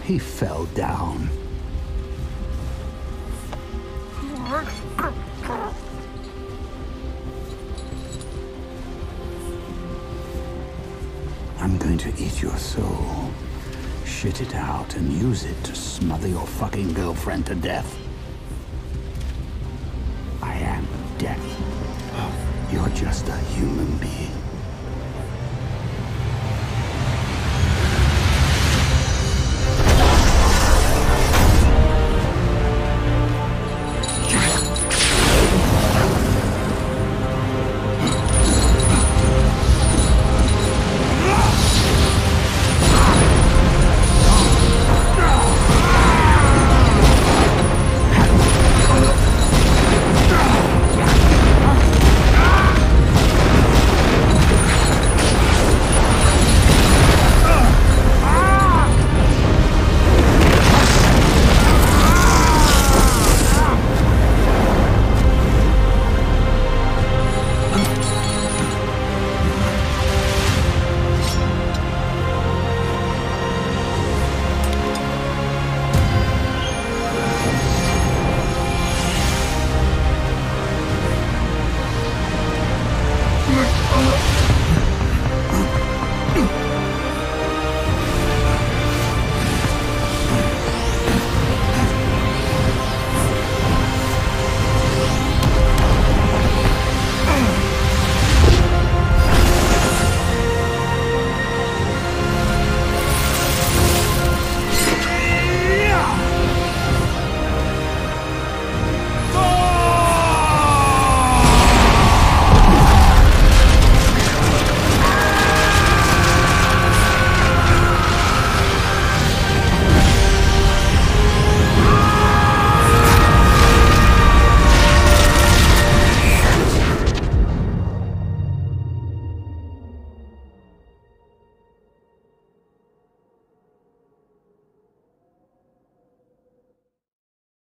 He fell down. I'm going to eat your soul, shit it out, and use it to smother your fucking girlfriend to death. I am death. You're just a human being.